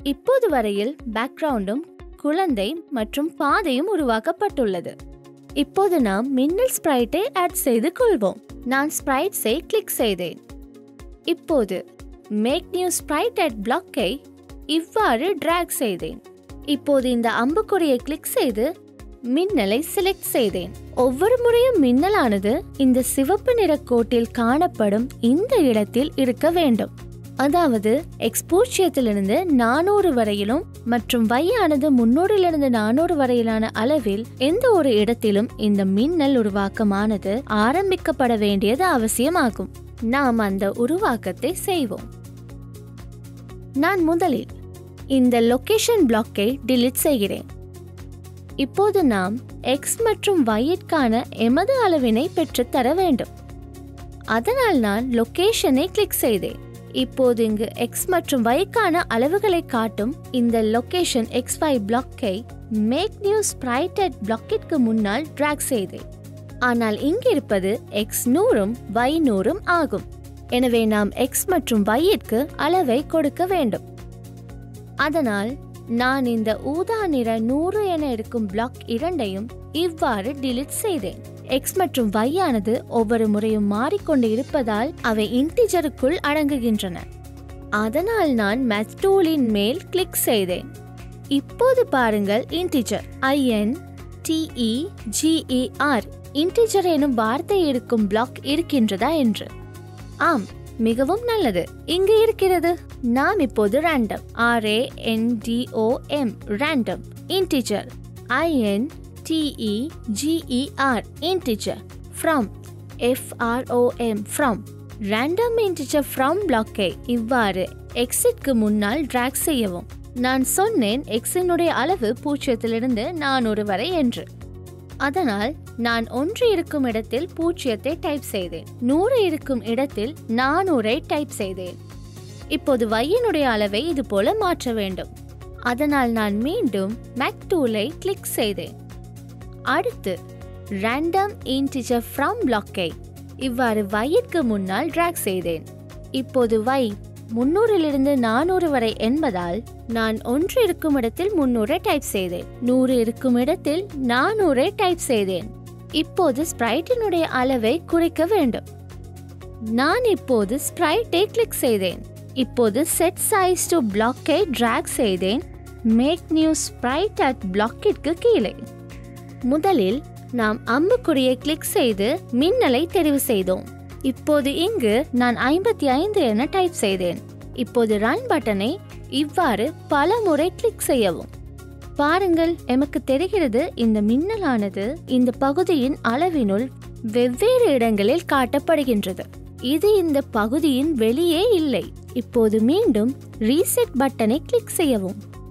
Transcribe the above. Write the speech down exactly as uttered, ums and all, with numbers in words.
இப்போது வரையில் பேக்ரவுண்டும் குழந்தை மற்றும் பாதையும் உருவாக்கப்பட்டுள்ளது. இப்போது நாம் மின்னல் ஸ்ப்ரைட்டை ஆட் செய்து கொள்வோம். நான் ஸ்ப்ரைட்ஸை கிளிக் செய்தேன். இப்போது மேக் நியூ ஸ்ப்ரைட் அட் பிளாக்கை இவ்வாறு டிராக் செய்தேன். இப்போது இந்த அம்புக்குறியை கிளிக் செய்து மின்னலை செலக்ட் செய்தேன். ஒவ்வொரு முறையும் மின்னலானது இந்த சிவப்பு நிற கோட்டில் காணப்படும் இந்த இடத்தில் இருக்க வேண்டும். அதாவது எக்ஸ் பூஜ்ஜியத்திலிருந்து நானூறு வரையிலும் மற்றும் y ஆனது முன்னூறிலிருந்து நானூறு வரையிலான அளவில் எந்த ஒரு இடத்திலும் இந்த மின்னல் உருவாக்கமானது ஆரம்பிக்கப்பட வேண்டியது அவசியமாகும். நாம் அந்த உருவாக்கத்தை செய்வோம். நான் முதலில் இந்த லொகேஷன் பிளாக்கை டிலீட் செய்கிறேன். இப்போது நாம் x மற்றும் y-ற்கான எமது அளவினை பெற்றுத்தர வேண்டும். அதனால் நான் லொகேஷனை கிளிக் செய்தேன். இப்போது இங்கு x மற்றும் y-க்கான அளவுகளை காட்டும் இந்த லொகேஷன் எக்ஸ் ஒய் பிளாக்கை மேக் நியூ ஸ்ப்ரைட் அட் பிளாக்கிற்கு முன்னால் டிராக் செய்தேன். ஆனால் இங்கிருப்பது x நூறும் y நூறும் ஆகும். எனவே நாம் x மற்றும் y-ற்கு அளவை கொடுக்க வேண்டும். அதனால் நான் இந்த ஊதா நிற நூறு என இருக்கும் பிளாக் இரண்டையும் இவ்வாறு டிலீட் செய்தேன். x மற்றும் y ஆனது ஒவ்வொரு முறையும் மாறிக்கொண்டு இருப்பதால் அவை இன்டிஜருக்குள் அடங்குகின்றன. அதனால் நான் மேட்ச் டூலின் மேல் கிளிக் செய்தேன். இப்போது பாருங்கள், integer I N T E G E R integer எனும் வார்த்தை இருக்கும் பிளாக் இருக்கின்றதா என்று. ஆம், மிகவும் நல்லது, இங்கு இருக்கிறது. நாம் இப்போது random R A N D O M random integer I N T E G E R integer from F R O M from random integer from பிளாக்கை இவ்வாறு எக்ஸிற்கு முன்னால் டிராக் செய்யவும். நான் சொன்னேன் எக்ஸினுடைய அளவு பூஜ்ஜியத்திலிருந்து நானூறு வரை என்று. அதனால் நான் ஒன்று இருக்கும் இடத்தில் பூஜ்ஜியத்தை டைப் செய்தேன். நூறு இருக்கும் இடத்தில் நானூறை டைப் செய்தேன். இப்போது y-னுடைய அளவை இது போல மாற்ற வேண்டும். அதனால் நான் மீண்டும் மேக் டூலை கிளிக் செய்தேன். அடுத்து ரேண்டம் இன்டிஜர் ஃப்ரம் பிளாக்கை இவ்வாறு y-ற்கு முன்னால் டிராக் செய்தேன். இப்போது y முன்னூறிலிருந்து நானூறு வரை என்பதால் நான் ஒன்று இருக்கும் இடத்தில் முன்னூறை டைப் செய்தேன். நூறு இருக்கும் இடத்தில் நானூறை டைப் செய்தேன். இப்போது ஸ்ப்ரைட்டினுடைய அளவை குறிக்க வேண்டும். நான் இப்போது ஸ்ப்ரைட்டை கிளிக் செய்தேன். இப்போது செட் சைஸ் டு பிளாக்கை டிராக் செய்தேன். மேக் நியூ ஸ்ப்ரைட் அட் பிளாக்கிற்கு கீழே. முதலில் நாம் அம்புக்குறியை கிளிக் செய்து மின்னலை தெரிவு செய்தோம். இப்போது இங்கு நான் ஐம்பத்தி ஐந்து என டைப் செய்தேன். இப்போது ரன் பட்டனை இவ்வாறு பல முறை கிளிக் செய்யவும். பாருங்கள், எமக்கு தெரிகிறது இந்த மின்னலானது இந்த பகுதியின் அளவினுள் வெவ்வேறு இடங்களில் காட்டப்படுகின்றது. இது இந்த பகுதியின் வெளியே இல்லை. இப்போது மீண்டும் ரீசெட் பட்டனை கிளிக் செய்யவும்.